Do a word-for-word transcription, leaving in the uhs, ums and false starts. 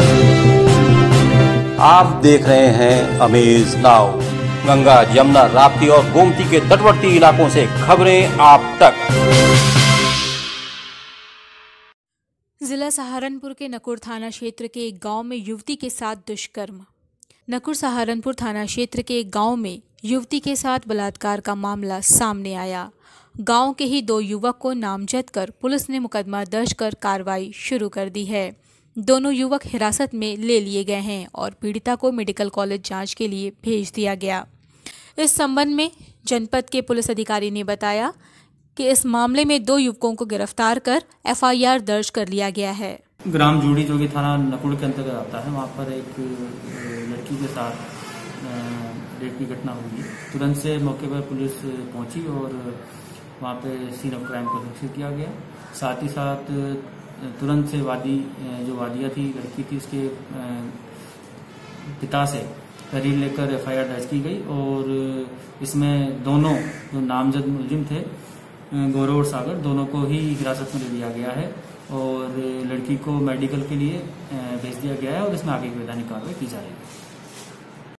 आप देख रहे हैं अमेज नाउ। गंगा, यमुना, राप्ती और गोमती के तटवर्ती इलाकों से खबरें आप तक। जिला सहारनपुर के नकुर थाना क्षेत्र के एक गांव में युवती के साथ दुष्कर्म। नकुर सहारनपुर थाना क्षेत्र के एक गांव में युवती के साथ बलात्कार का मामला सामने आया। गांव के ही दो युवक को नामजद कर पुलिस ने मुकदमा दर्ज कर कार्रवाई शुरू कर दी है। दोनों युवक हिरासत में ले लिए गए हैं और पीड़िता को मेडिकल कॉलेज जांच के लिए भेज दिया गया। इस संबंध में जनपद के पुलिस अधिकारी ने बताया कि इस मामले में दो युवकों को गिरफ्तार कर एफ आई आर दर्ज कर लिया गया है। ग्राम जूड़ी जो कि थाना नकुड़ के अंतर्गत आता है, वहाँ पर एक लड़की के साथ रेप की घटना हुई। तुरंत से मौके पर पुलिस पहुंची और वहाँ पे सीन ऑफ क्राइम को रजिस्टर किया गया। साथ ही साथ तुरंत से वादी जो वादिया थी, लड़की थी, उसके पिता से तहरीर लेकर एफ आई आर दर्ज की गई और इसमें दोनों जो नामजद मुलजिम थे, गौरव और सागर, दोनों को ही हिरासत में ले लिया गया है और लड़की को मेडिकल के लिए भेज दिया गया है और इसमें आगे की वैधानिक कार्रवाई की जा रही है।